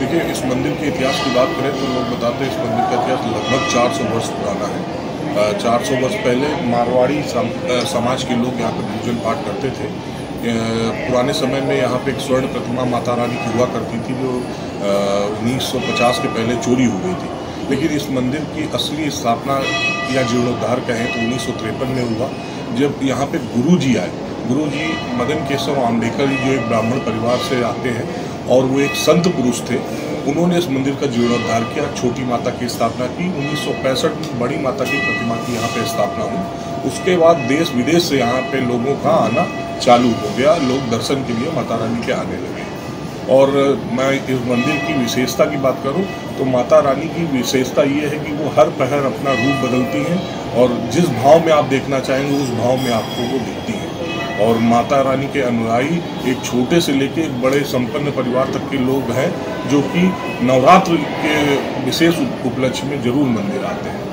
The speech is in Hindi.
देखिए, इस मंदिर के इतिहास की बात करें तो लोग बताते हैं इस मंदिर का इतिहास लगभग 400 वर्ष पुराना है। 400 वर्ष पहले मारवाड़ी समाज के लोग यहाँ पर पूजन पाठ करते थे। पुराने समय में यहाँ पे एक स्वर्ण प्रतिमा माता रानी की हुआ करती थी जो 1950 के पहले चोरी हो गई थी। लेकिन इस मंदिर की असली स्थापना या जीर्णोद्धार कहें तो 1953 में हुआ, जब यहाँ पे गुरुजी आए। गुरुजी मदन केशव आम्बेकर जो एक ब्राह्मण परिवार से आते हैं और वो एक संत पुरुष थे। उन्होंने इस मंदिर का जीर्णोद्धार किया, छोटी माता की स्थापना की। 1965 में बड़ी माता की प्रतिमा की यहाँ पे स्थापना हुई। उसके बाद देश विदेश से यहाँ पे लोगों का आना चालू हो गया, लोग दर्शन के लिए माता रानी के आने लगे। और मैं इस मंदिर की विशेषता की बात करूं तो माता रानी की विशेषता ये है कि वो हर पहर अपना रूप बदलती हैं और जिस भाव में आप देखना चाहेंगे उस भाव में आपको वो दिखती हैं। और माता रानी के अनुयायी एक छोटे से लेके एक बड़े संपन्न परिवार तक के लोग हैं जो कि नवरात्र के विशेष उपलक्ष्य में जरूर मंदिर आते हैं।